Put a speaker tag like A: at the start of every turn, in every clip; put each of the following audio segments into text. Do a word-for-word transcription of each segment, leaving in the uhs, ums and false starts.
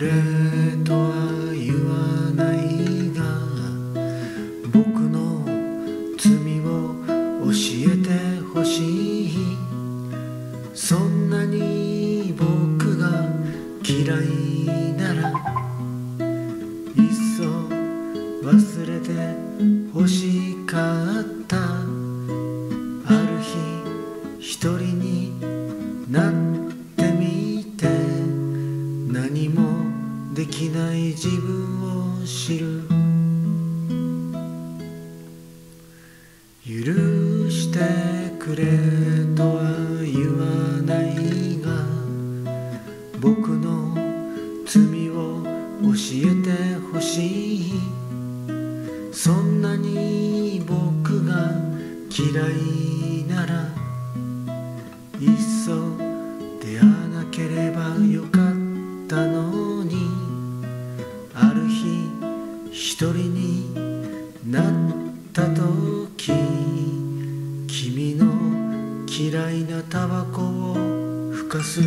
A: れとは言わないが、僕の罪を教えてほしい。そんなに僕が嫌いなら、いっそ忘れてほしかった。ある日一人になってみて、何もできない自分を知る。許してくれとは言わないが、僕の罪を教えてほしい。そんなに僕が嫌いなら、いっそ出会わなければよかったのに。ある日一人になった時、君の嫌いなタバコをふかす。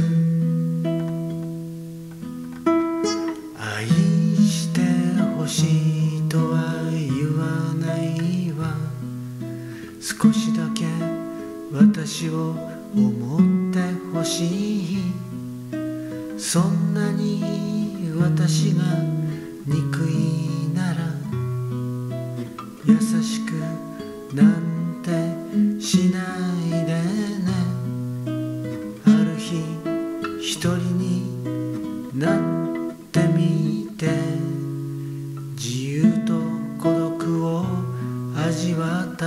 A: 愛してほしいとは言わないわ。少しだけ私を思ってほしい。そんなに私が憎いなら、優しくなんてしないでね。ある日一人になってみて、自由と孤独を味わった。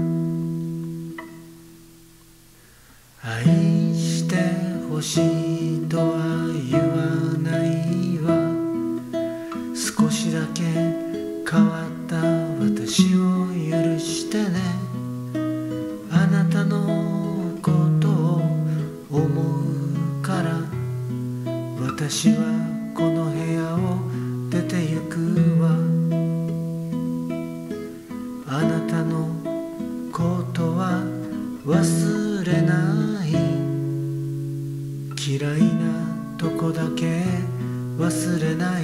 A: 愛してほしいとは言わないわ。少しだけ変わった私を許してね。あなたのことを思うから、私はこの部屋を出てゆくわ。あなたのことは忘れない。嫌いなとこだけ忘れない。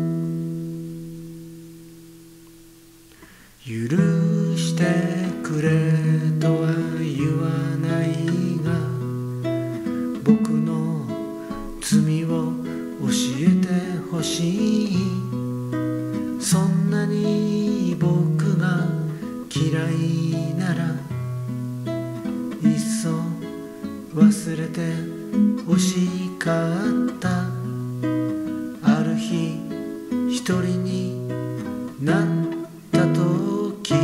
A: 許してくれとは言わないが、僕の罪を教えてほしい。そんなに僕が嫌いなら、いっそ忘れてほしかった。ある日一人になった時、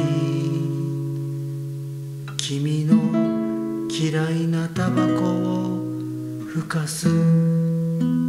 A: 君の嫌いなタバコをふかす。